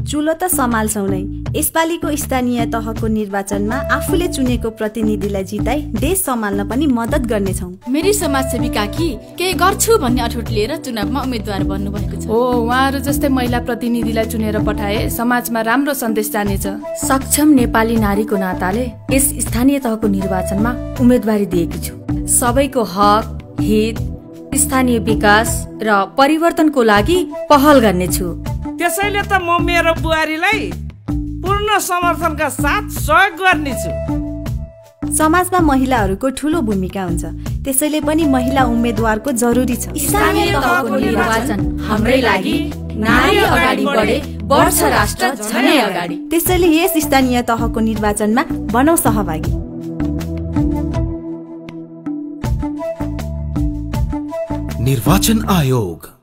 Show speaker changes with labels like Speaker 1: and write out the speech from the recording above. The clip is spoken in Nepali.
Speaker 1: चुलो त सम्हाल्छौं नै। यसपालिको स्थानीय तहको निर्वाचनमा आफूले चुनेको प्रतिनिधिलाई जिताई देश सम्हाल्न पनि मद्दत गर्नेछौं।
Speaker 2: मेरी समाजसेवी काकी केही गर्छु भन्ने अठोट लिएर चुनावमा उम्मेदवार बन्नु भएको छ।
Speaker 3: हो, उहाँहरू जस्तै महिला प्रतिनिधिलाई चुनेर पठाए समाजमा राम्रो सन्देश जानेछ।
Speaker 4: सक्षम नेपाली नारीको नाताले यस स्थानीय तहको निर्वाचनमा उम्मेदवारी दिएकी छु। सबैको हक, हित, स्थानीय विकास र परिवर्तनको लागि पहल गर्नेछु।
Speaker 5: त्यसैले त म मेरो बुहारीलाई पूर्ण समर्थनका साथ सहयोग गर्नेछु।
Speaker 1: समाजमा महिलाहरूको ठूलो भूमिका हुन्छ, त्यसैले पनि महिला उम्मेदवारको जरुरी छ।
Speaker 4: स्थानीय तहको निर्वाचन हाम्रै लागि, नारी अगाडि बढे बढ्छ राष्ट्र झनै अगाडि।
Speaker 1: त्यसैले यस स्थानीय तहको निर्वाचनमा बनौ सहभागी।
Speaker 6: निर्वाचन आयोग।